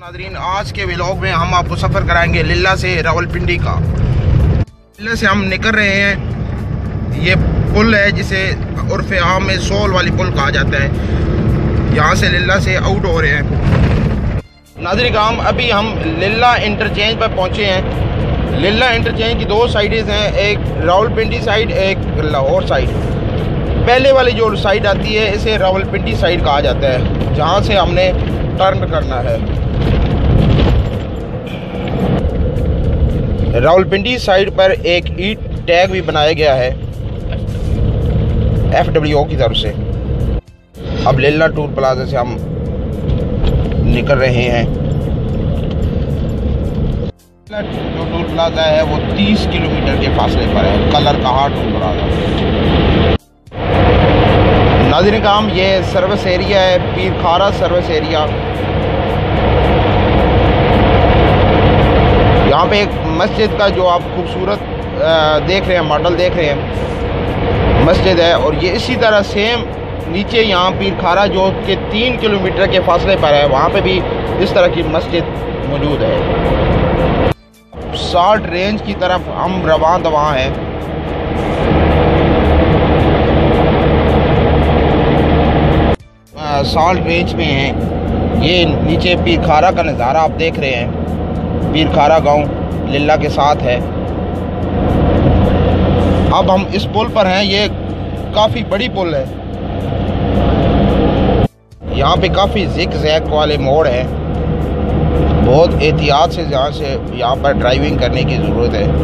नाज़रीन, आज के व्लॉग में हम आपको सफ़र कराएंगे लिल्ला से रावलपिंडी का। लिल्ला से हम निकल रहे हैं। ये पुल है जिसे उर्फ़े आम में सोल वाली पुल कहा जाता है। यहाँ से लिल्ला से आउट हो रहे हैं। नाज़रीन हम अभी हम लिल्ला इंटरचेंज पर पहुँचे हैं। लिल्ला इंटरचेंज की दो साइडें हैं, एक रावलपिंडी साइड, एक लाहौर साइड। पहले वाली जो साइड आती है इसे रावलपिंडी साइड कहा जाता है, जहाँ से हमने टर्न करना है। रावलपिंडी साइड पर एक ई टैग भी बनाया गया है FWO की तरफ से। अब लिल्ला टूल प्लाजा से हम निकल रहे हैं। जो टूल प्लाजा है वो 30 किलोमीटर के फासले पर है, कलर कहा टूल प्लाजा। नाज़रीन काम ये सर्विस एरिया है, पीरखारा सर्विस एरिया। यहाँ पे एक मस्जिद का जो आप खूबसूरत देख रहे हैं, मॉडल देख रहे हैं, मस्जिद है। और ये इसी तरह सेम नीचे यहाँ पीरखारा जो कि 3 किलोमीटर के फासले पर है, वहाँ पे भी इस तरह की मस्जिद मौजूद है। साल्ट रेंज की तरफ हम रवां दवा हैं। साल्ट रेंज में हैं। ये नीचे पीरखारा का नज़ारा आप देख रहे हैं। पीरखारा गांव लिल्ला के साथ है। अब हम इस पुल पर हैं। ये काफ़ी बड़ी पुल है। यहाँ पे काफ़ी जिग जैग वाले मोड़ हैं। बहुत एहतियात से यहाँ पर ड्राइविंग करने की ज़रूरत है।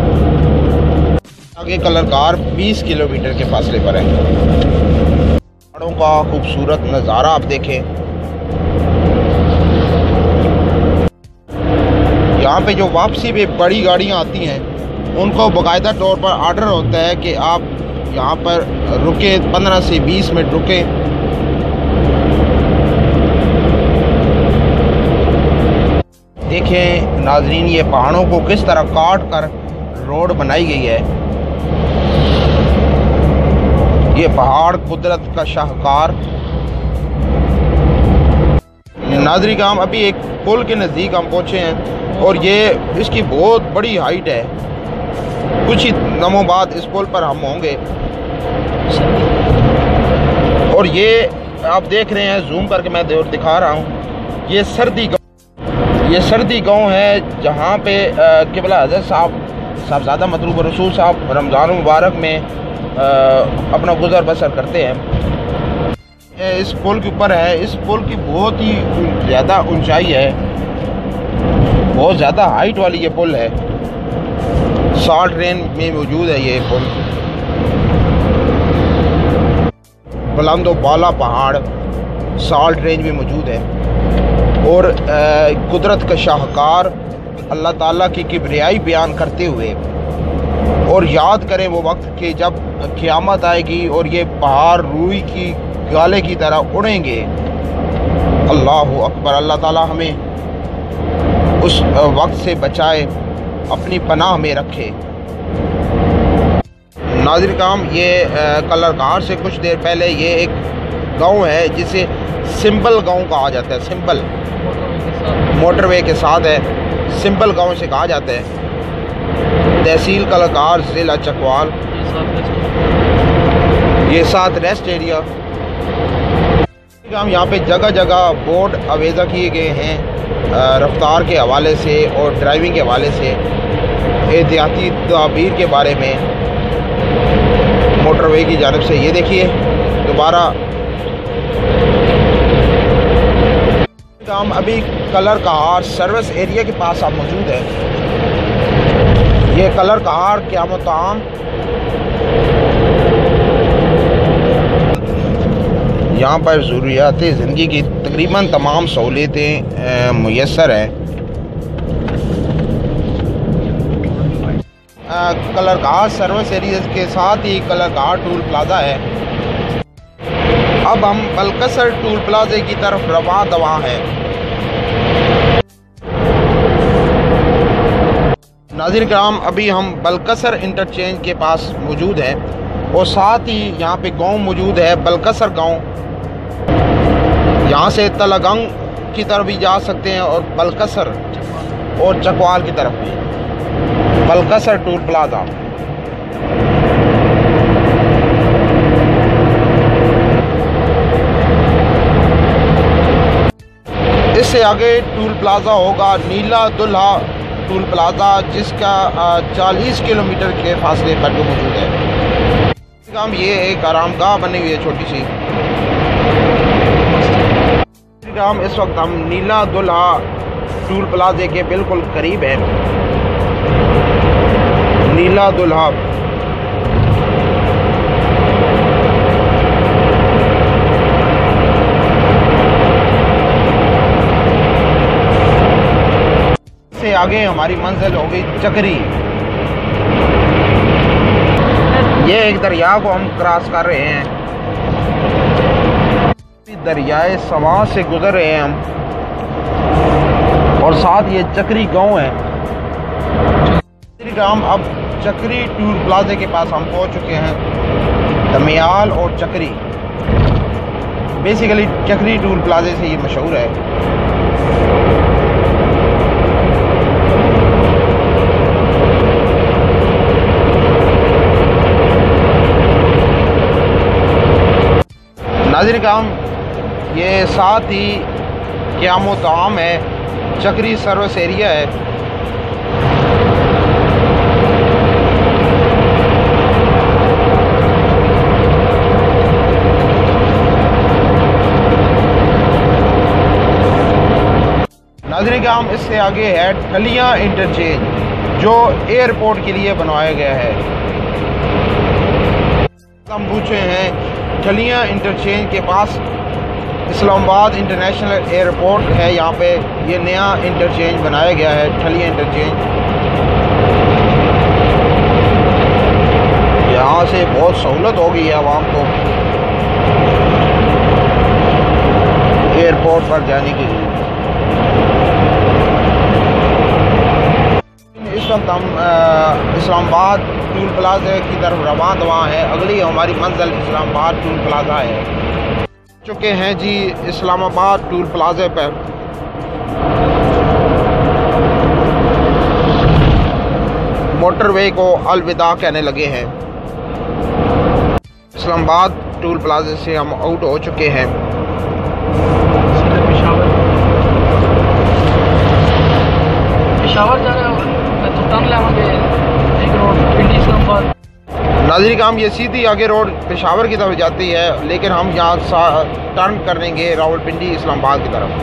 आगे कलरकार 20 किलोमीटर के फासले पर है। पहाड़ों का खूबसूरत नज़ारा आप देखें। यहाँ पे जो वापसी पे बड़ी गाड़ियाँ आती हैं उनको बाकायदा तौर पर आर्डर होता है कि आप यहाँ पर रुके, 15 से 20 मिनट रुकें। देखें नाजरीन, ये पहाड़ों को किस तरह काट कर रोड बनाई गई है। ये पहाड़ कुदरत का शाहकार। नाजरीन हम अभी एक पुल के नज़दीक हम पहुँचे हैं और ये इसकी बहुत बड़ी हाइट है। कुछ ही दिनों बाद इस पुल पर हम होंगे। और ये आप देख रहे हैं, जूम करके मैं दिखा रहा हूँ, ये सर्दी गांव है जहाँ पे क़िबला हज़रत साहबज़ादा मतलूब रसूल साहब रमज़ान मुबारक में अपना गुज़र बसर करते हैं। इस पुल के ऊपर है। इस पुल की बहुत ही ज़्यादा ऊंचाई है, बहुत ज़्यादा हाइट वाली ये पुल है। साल्ट रेंज में मौजूद है ये पुल। बुलंद बाला पहाड़ साल्ट रेंज में मौजूद है। और कुदरत का शाहकार अल्लाह ताला की किबरियाई बयान करते हुए और याद करें वो वक्त के जब क़यामत आएगी और ये पहाड़ रूई की गाले की तरह उड़ेंगे। अल्लाहु अकबर। अल्लाह ताला हमें उस वक्त से बचाए, अपनी पनाह में रखे। नाज़रीन काम ये कलरकार से कुछ देर पहले ये एक गांव है जिसे सिंपल गांव कहा जाता है। सिंपल मोटरवे के साथ है, सिंपल गांव से कहा जाता है। तहसील कलरकार, ज़िला चकवाल। ये साथ रेस्ट एरिया। हम यहाँ पे जगह जगह बोर्ड आवेज़ा किए गए हैं रफ्तार के हवाले से और ड्राइविंग के हवाले से, एहतियाती तदाबीर के बारे में मोटरवे की जानिब से। ये देखिए दोबारा हम अभी कलर कहार सर्विस एरिया के पास आप मौजूद है। ये कलर कहार क़यामत आम। यहाँ पर ज़रूरियात ज़िंदगी की तकरीबन तमाम सहूलियतें मुयस्सर हैं। कलरकार सर्विस एरिया के साथ ही कलरकार टूल प्लाजा है। अब हम बलकसर टूल प्लाजे की तरफ रवां दवा हैं। नाज़रीन कराम अभी हम बलकसर इंटरचेंज के पास मौजूद हैं और साथ ही यहाँ पे गांव मौजूद है, बलकसर गांव। यहाँ से तलगंग की तरफ भी जा सकते हैं और बलकसर और चकवाल की तरफ भी। Balkasar toll plaza. इससे आगे टूल प्लाजा होगा नीला दुल्हा टूल प्लाजा, जिसका 40 किलोमीटर के फासले पर जो मौजूद है। ये एक आरामगाह बनी हुई है छोटी सी। इस वक्त हम नीला दुल्हा टूल प्लाजे के बिल्कुल करीब है। नीला दुल्हा से आगे हमारी मंजिल होगी चक्री। ये एक दरिया को हम क्रॉस कर रहे हैं। दरियाए सवां से गुजर रहे हैं हम, और साथ ये चक्री गांव है। हम अब चक्री टूल प्लाजे के पास हम पहुंच चुके हैं। दमियाल और चक्री, बेसिकली चक्री टूल प्लाजे से ये मशहूर है। नाज़रीन किराम, ये साथ ही क़याम ताम है, चक्री सर्विस एरिया है। नाज़रीन किराम, इससे आगे है ठलियां इंटरचेंज, जो एयरपोर्ट के लिए बनवाया गया है। हम पूछे हैं ठलियां इंटरचेंज के पास इस्लामाबाद इंटरनेशनल एयरपोर्ट है। यहाँ पे ये नया इंटरचेंज बनाया गया है, ठलियां इंटरचेंज। यहाँ से बहुत सहूलत हो गई है आवाम को एयरपोर्ट पर जाने के लिए। इस वक्त हम इस्लामाबाद टूल प्लाजा की तरफ रवां दवा है। अगली हमारी मंजिल इस्लामाबाद टूल प्लाजा है। चुके हैं जी इस्लामाबाद टूल प्लाजे पर। मोटरवे को अलविदा कहने लगे हैं। इस्लामाबाद टूल प्लाजे से हम आउट हो चुके हैं। पेशावर जा रहे हो तो टर्न लेवांगे एक रोड पिंडी इस्लामाबाद। नाज़रीन किराम, ये सीधी आगे रोड पेशावर की तरफ जाती है, लेकिन हम यहाँ टर्न करेंगे रावलपिंडी इस्लामाबाद की तरफ।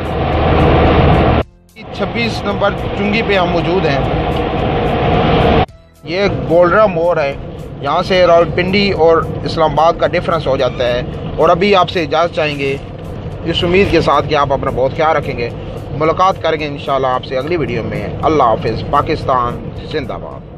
26 नंबर चुंगी पे हम मौजूद हैं। ये गोल्डरा मोड़ है, यहाँ से रावलपिंडी और इस्लामाबाद का डिफरेंस हो जाता है। और अभी आपसे इजाज़त चाहेंगे इस उम्मीद के साथ कि आप अपना बहुत ख्याल रखेंगे। मुलाकात करेंगे इंशाल्लाह आपसे अगली वीडियो में। अल्लाह हाफिज़। पाकिस्तान जिंदाबाद।